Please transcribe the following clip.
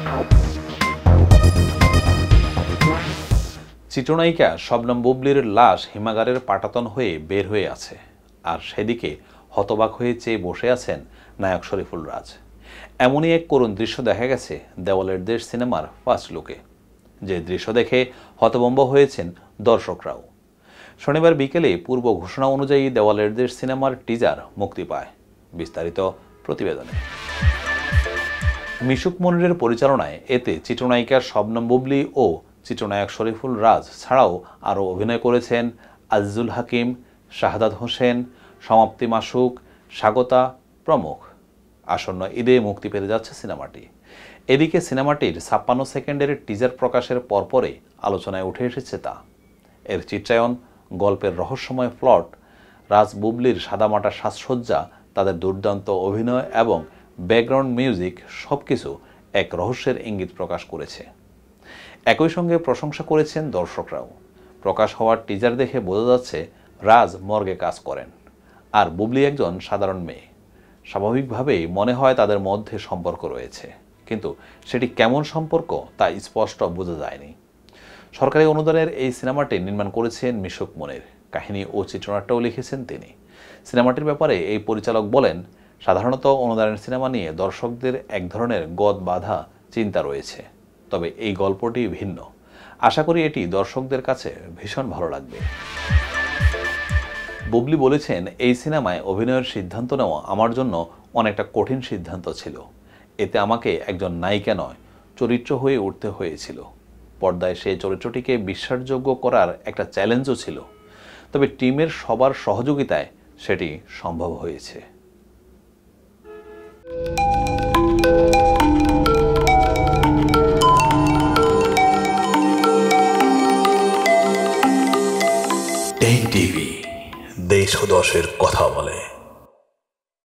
চিত্রনায়িকা শবনম বুবলির লাশ হিমাগারের পাটাতন হয়ে বের হয়ে আছে, আর সেদিকে হতবাক হয়ে চেয়ে বসে আছেন নায়ক শরীফুল রাজ। এমনই এক করুণ দৃশ্য দেখা গেছে দেওয়ালের দেশ সিনেমার ফার্স্ট লুকে, যে দৃশ্য দেখে হতভম্ব হয়েছেন দর্শকরাও। শনিবার বিকেলে পূর্ব ঘোষণা অনুযায়ী দেওয়ালের দেশ সিনেমার টিজার মুক্তি পায়। বিস্তারিত প্রতিবেদনে। মিশুক মনিরের পরিচালনায় এতে চিত্রনায়িকা শবনম বুবলি ও চিত্রনায়ক শরীফুল রাজ ছাড়াও আরও অভিনয় করেছেন আজিজুল হাকিম, শাহাদাত হোসেন, সমাপ্তি মাসুক, স্বাগতা প্রমুখ। আসন্ন ঈদে মুক্তি পেতে যাচ্ছে সিনেমাটি। এদিকে সিনেমাটির ৫৬ সেকেন্ডের টিজার প্রকাশের পরপরই আলোচনায় উঠে এসেছে তা। এর চিত্রায়ন, গল্পের রহস্যময় প্লট, raz-bublyর সাদামাটা সাজসজ্জা, তাদের দুর্দান্ত অভিনয় এবং ব্যাকগ্রাউন্ড মিউজিক সবকিছু এক রহস্যের ইঙ্গিত প্রকাশ করেছে। একই সঙ্গে প্রশংসা করেছেন দর্শকরাও। প্রকাশ হওয়ার টিজার দেখে বোঝা যাচ্ছে রাজ মর্গে কাজ করেন, আর বুবলি একজন সাধারণ মেয়ে। স্বাভাবিকভাবেই মনে হয় তাদের মধ্যে সম্পর্ক রয়েছে, কিন্তু সেটি কেমন সম্পর্ক তা স্পষ্ট বোঝা যায়নি। সরকারি অনুদানের এই সিনেমাটি নির্মাণ করেছেন মিশুক মনির, কাহিনী ও চিত্রনাট্যও লিখেছেন তিনি। সিনেমাটির ব্যাপারে এই পরিচালক বলেন, সাধারণত অনুদানের সিনেমা নিয়ে দর্শকদের এক ধরনের গদ বাঁধা চিন্তা রয়েছে, তবে এই গল্পটি ভিন্ন। আশা করি এটি দর্শকদের কাছে ভীষণ ভালো লাগবে। বুবলি বলেছেন, এই সিনেমায় অভিনয়ের সিদ্ধান্ত নেওয়া আমার জন্য অনেকটা কঠিন সিদ্ধান্ত ছিল। এতে আমাকে একজন নায়িকা নয়, চরিত্র হয়ে উঠতে হয়েছিল। পর্দায় সেই চরিত্রটিকে বিশ্বাসযোগ্য করার একটা চ্যালেঞ্জও ছিল, তবে টিমের সবার সহযোগিতায় সেটি সম্ভব হয়েছে। টিভি দেশ ও দশের কথা বলে।